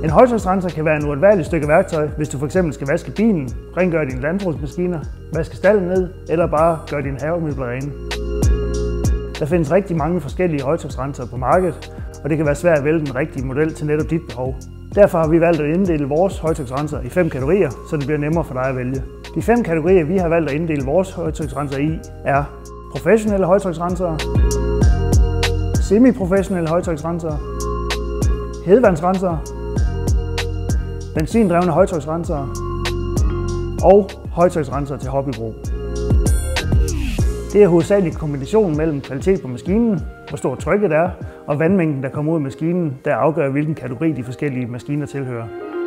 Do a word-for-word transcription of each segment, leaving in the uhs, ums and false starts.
En højtryksrenser kan være en uundværligt stykke værktøj, hvis du fx skal vaske bilen, rengøre dine landbrugsmaskiner, vaske stalden ned eller bare gøre dine havemøbler rene. Der findes rigtig mange forskellige højtryksrensere på markedet, og det kan være svært at vælge den rigtige model til netop dit behov. Derfor har vi valgt at inddele vores højtryksrenser i fem kategorier, så det bliver nemmere for dig at vælge. De fem kategorier, vi har valgt at inddele vores højtryksrenser i, er professionelle højtryksrensere, semi-professionelle højtryksrensere, hedevandsrensere, benzindrevne højtryksrensere og højtryksrensere til hobbybrug. Det er hovedsageligt kombinationen mellem kvalitet på maskinen, hvor stort trykket er, og vandmængden, der kommer ud af maskinen, der afgør, hvilken kategori de forskellige maskiner tilhører.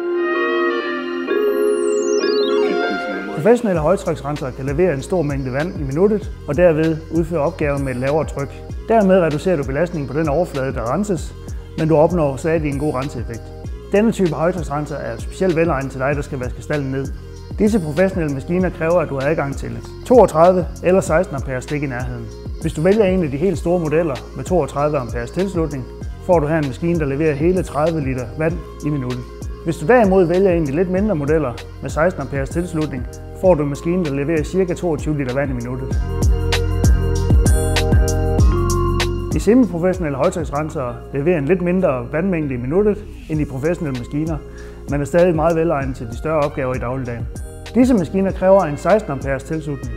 Professionelle højtryksrensere kan levere en stor mængde vand i minuttet, og derved udføre opgaver med et lavere tryk. Dermed reducerer du belastningen på den overflade, der renses, men du opnår stadig en god renseeffekt. Denne type højtryksrenser er specielt velegnet til dig, der skal vaske stalden ned. Disse professionelle maskiner kræver, at du har adgang til toogtredive eller seksten amperes stik i nærheden. Hvis du vælger en af de helt store modeller med toogtredive amperes tilslutning, får du her en maskine, der leverer hele tredive liter vand i minuttet. Hvis du derimod vælger en af de lidt mindre modeller med seksten amperes tilslutning, får du en maskine, der leverer ca. toogtyve liter vand i minuttet. De semi-professionelle højtryksrensere leverer en lidt mindre vandmængde i minuttet end de professionelle maskiner, men er stadig meget velegnet til de større opgaver i dagligdagen. Disse maskiner kræver en seksten amperes tilslutning.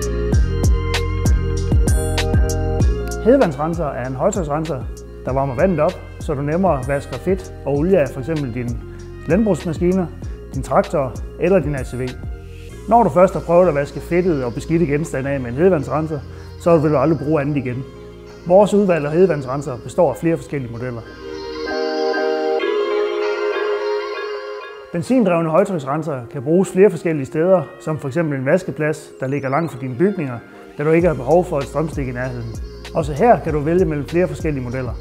Hedevandsrenser er en højtryksrenser, der varmer vandet op, så du nemmere vasker fedt og olie af f.eks. dine landbrugsmaskiner, din traktor eller din A T V. Når du først har prøvet at vaske fedtede og beskidte genstande af med en hedevandsrenser, så vil du aldrig bruge andet igen. Vores udvalg af hedevandsrenser består af flere forskellige modeller. Benzindrevne højtryksrensere kan bruges flere forskellige steder, som f.eks. en vaskeplads, der ligger langt fra dine bygninger, da du ikke har behov for et strømstik i nærheden. Også her kan du vælge mellem flere forskellige modeller.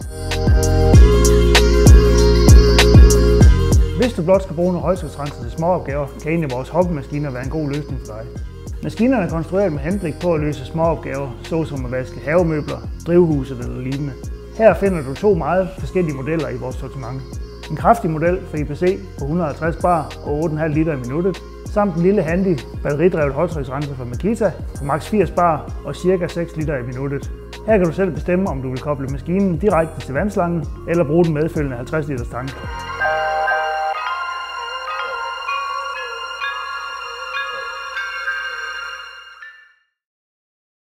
Hvis du blot skal bruge nogle højtryksrenser til småopgaver, kan en af vores hobbymaskiner være en god løsning for dig. Maskinerne er konstrueret med henblik på at løse småopgaver, såsom at vaske havemøbler, drivhuset eller lignende. Her finder du to meget forskellige modeller i vores sortiment. En kraftig model for I P C på et hundrede og halvtreds bar og otte komma fem liter i minuttet, samt en lille handy batteridrevet højtryksrenser fra Makita på maks firs bar og ca. seks liter i minuttet. Her kan du selv bestemme, om du vil koble maskinen direkte til vandslangen eller bruge den medfølgende halvtreds liters tank.